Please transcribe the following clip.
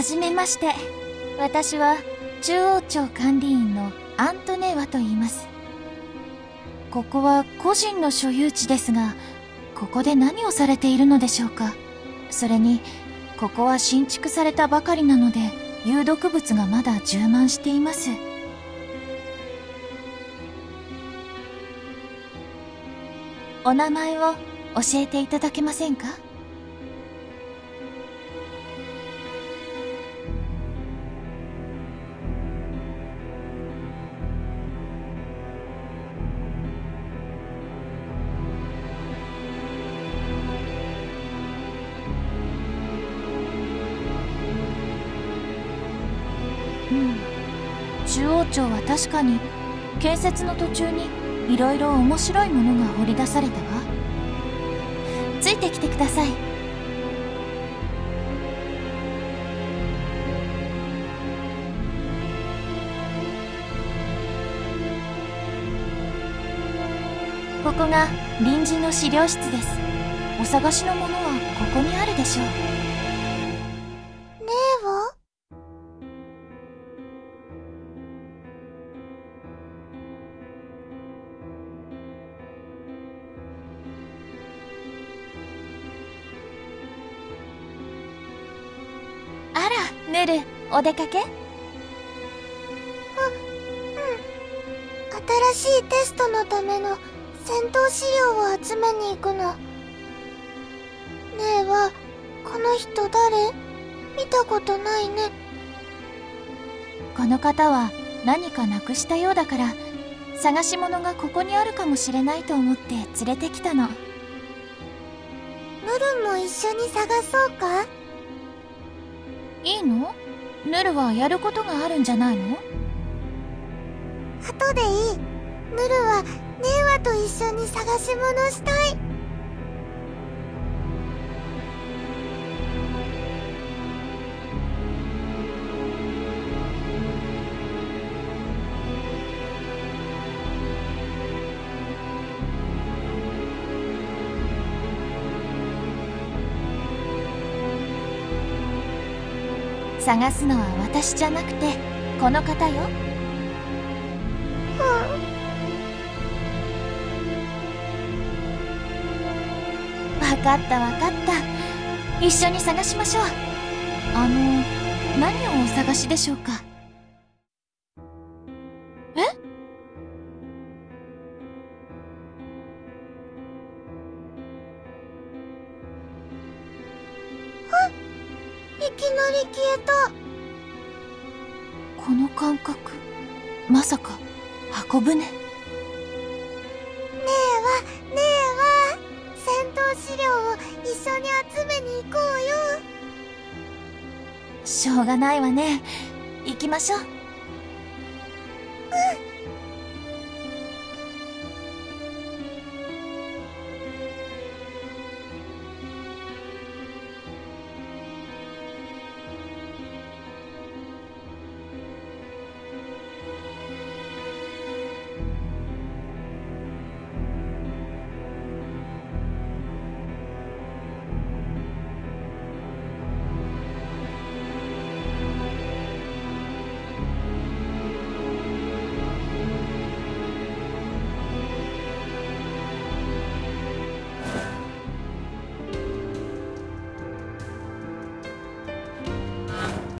はじめまして。私は中央庁管理員のアントネーワと言います。ここは個人の所有地ですが、ここで何をされているのでしょうか。それに、ここは新築されたばかりなので、有毒物がまだ充満しています。お名前を教えていただけませんか？中央庁は確かに建設の途中にいろいろ面白いものが掘り出されたわ。ついてきてください。ここが臨時の資料室です。お探しのものはここにあるでしょう。ヌル、お出かけ？ 新しいテストのための戦闘資料を集めに行くの。ねえは、この人誰？見たことないね。 この方は何かなくしたようだから、探し物がここにあるかもしれないと思って連れてきたの。 ヌルも一緒に探そうか？ いいの？ヌルはやることがあるんじゃないの？ 後でいい。ヌルはネーワと一緒に探し物したい。 探すのは私じゃなくてこの方よ。分かった分かった。一緒に探しましょう。何をお探しでしょうか？え？ いきなり消えた。 この感覚、まさか箱舟？ねえは戦闘資料を一緒に集めに行こうよ。 しょうがないわね。行きましょう。